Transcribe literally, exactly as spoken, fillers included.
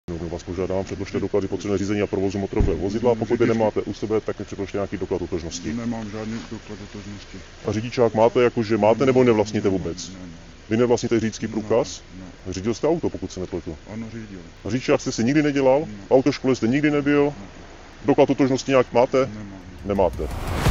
No, vás požádám, předložte doklady potřebné řízení a provozu motorového vozidla, pokud je nemáte u sebe, tak mi předložte nějaký doklad totožnosti. Nemám žádný doklad totožnosti. A řidičák máte, jakože máte nebo nevlastníte vůbec? Ne, ne. Vy nevlastníte řidičský průkaz? Ne, ne. Řídil jste auto, pokud se nepletu. Ano, řídil. A řidičák jste si nikdy nedělal? Ne. V autoškole jste nikdy nebyl? Ne. Doklad totožnosti nějak máte? Nemám. Nemáte.